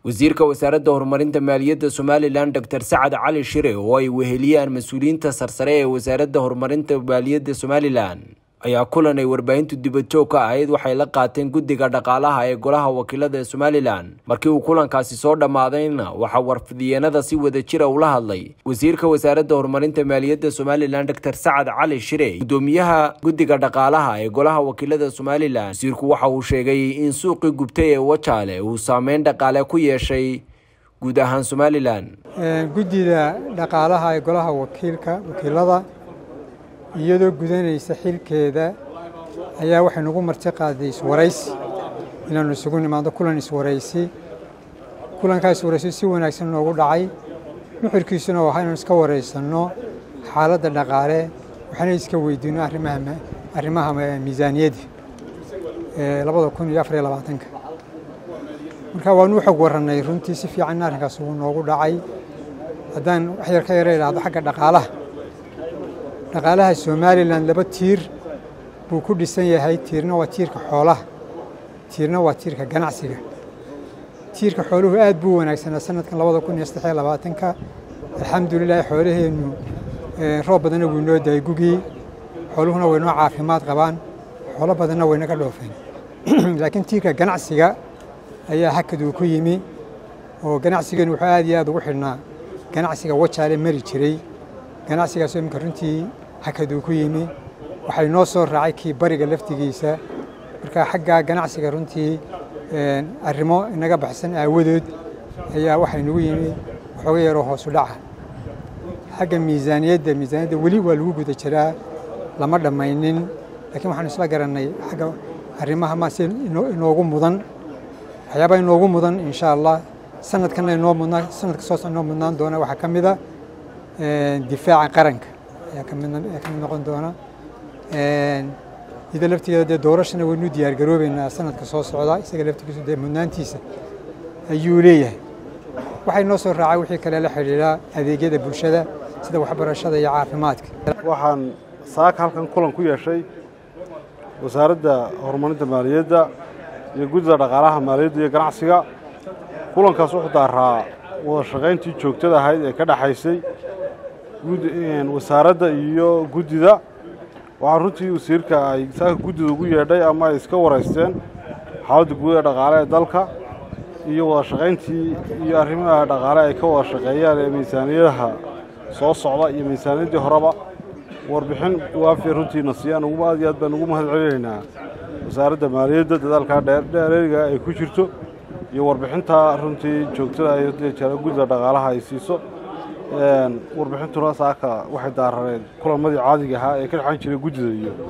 wasiirka wasaaradda horumarinta maaliyadda Somaliland Dr. Sacad Cali Shire oo ay weheliyaan mas'uuliyiinta sarsare ee wasaaradda horumarinta maaliyadda Somaliland ayaa kulan ay warbaahintu dibadjoog ka ahayd waxay la qaateen guddiga dhaqaalaha ee golaha wakiilada ee Somaliland markii uu kulankaasi soo dhamaadayna waxa warfidiyeenada si wada jir ah ula hadlay wasiirka wasaaradda horumarinta maaliyadda Somaliland Dr. Sacad Cali Shire gudoomiyaha guddiga dhaqaalaha ee golaha wakiilada Somaliland wasiirku waxa uu sheegay in suuqii gubtay ee Wajaale uu saameyn dhaqaale ku yeeshay guud ahaan Somaliland guddiga dhaqaalaha ee golaha wakiilada iyadoo gudanaysa xilkeeda ayaa waxay nagu marti qaaday iswaraysi inaanu isugu nimaado kulan iswaraysi kulankaas iswaraysi si wanaagsan noogu dhacay nuxurkiisuna waa inaan iska wareysano xaaladda dhaqaale waxaana iska weydiino arrimaha miisaaniyadda 2024 marka waanu xog waranay runtii si fiican arrinkaas uu noogu dhacay haddaan wax yar ka yareeyay xagga dhaqaalaha Somaliland laba tiir buu ku dhisan yahay tiirna waa tiirka xoolaha tiirna waa tiirka ganacsiga tiirka xooluhu aad buu wanaagsan sanadkan 2023 alxamdulillah xoolaheenu roob badan oo noo daay gugii xooluhuna way noo caafimaad qabaan xoolo badanna way naga dhoofeen laakiin tiirka ganacsiga ayaa hakadu ku yimi oo ganacsigeenu wuxuu aad iyo aad ugu xidhnaa ganacsiga Wajaale mari jiray ganacsigaas oo runtii hakadu ku yimi waxay noo soo raacay kii bariga laftigiisa marka xagga ganacsiga runtii arrimo inaga baxsan aawadood ayaa waxay nagu yimi xoog yar oo hoos u dhaca xagga miisaaniyadda wali waa lagu guda jiraa lama dhamaynin laakiin waxaan isla garanay xagga arrimaha ma si inoogu mudan waxyaabo inoogu mudan insha Allah sanadkan inoo mudnaa sanadka soo socda mudnaan doona waxa kamida difaaca qaranka ayaa ka mid noqon doona ida laftigeeda doorashana waynu diyaar garoobeynaa sanadka soo socda isaga laftigiisu mudnaantiisa ayuu leeyahay waxay noo soo raacay wixii kale la xiriira adeegyada bulshada sida waxbarashada iyo caafimaadka waxaan saaka halkan kulan ku yeeshay wasaaradda horumarinta maaliyadda iyo guddiga dhaqaalaha maaliyadda iyo ganacsiga kulankaas wuxuu daaraa wada shaqayntii joogtada ahayd ee ka dhaxaysay wasaaradda iyo guddida waxaa runtii wasiirka ay saaka guddida ugu yeedhay ama ay iska wareysteen xaaladda guud ee dhaqaale ee dalka iyo wada shaqayntii iyo arrimaha dhaqaale ay ka wada shaqeeyaan ee miisaaniyadaha soo socda iyo miisaaniyaddii horeba warbixin waafi runtiina siiyaan aad iyo aad baan ugu mahad celinaynaa wasaaradda maaliyadda dadaalka dheereeriga ay ku jirto iyo warbixinta runtii joogtada ay guddida dhaqaalaha ay siiso warbixintuna saaka waxay daarareen kulamadii caadiga ahaa ee ka dhaxan jiray guddida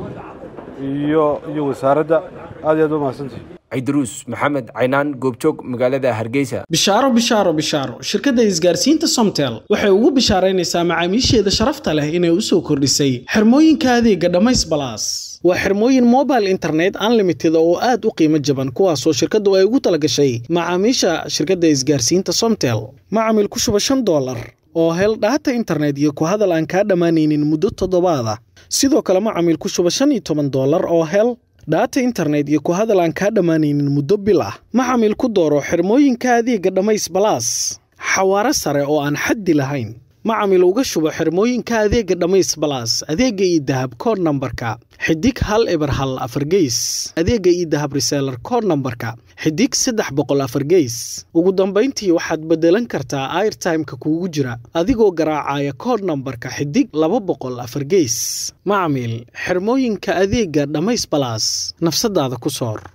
iyo wasaaradda aad iyo aad u mahadsantahay Idris Maxamed Caynaan goobjoog magaalada Hargeysa bishaaro shirkadda isgaarsiinta Somtel waxay ugu bishaareynaysaa macaamiisheeda sharafta leh inay u soo kordhisay xirmooyinka adeega Dhamays Plus waa xirmooyin mobile internet unlimited oo aad u qiimo jaban kuwaas oo shirkaddu ay ugu talagashay macaamiisha shirkadda isgaarsiinta Somtel macaamil ku shuba $5 oo hel data internet iyo ku hadal aan ka dhamaanaynin muddo 7 ah sidoo kale macaamil ku shuba $15 oo hel data internet iyo ku hadal aan ka dhamaanaynin muddo bil ah macaamil ku dooro xirmooyinka adeega Dhamays Plus xawaare sare oo aan xaddi lahayn macaamil uga shuba xirmooyinka adeega Dhamays Plus adeega idahab code numberka xidig 114 gees adeega idahab reseller code numberka xidig 304 gees ugu dambeyntii waxaad bedelan kartaa airtime-ka kuugu jira adigoo garaacaya code numberka xidig 204 gees macaamil xirmooyinka adeega Dhamays Plus nafsadaada ku soor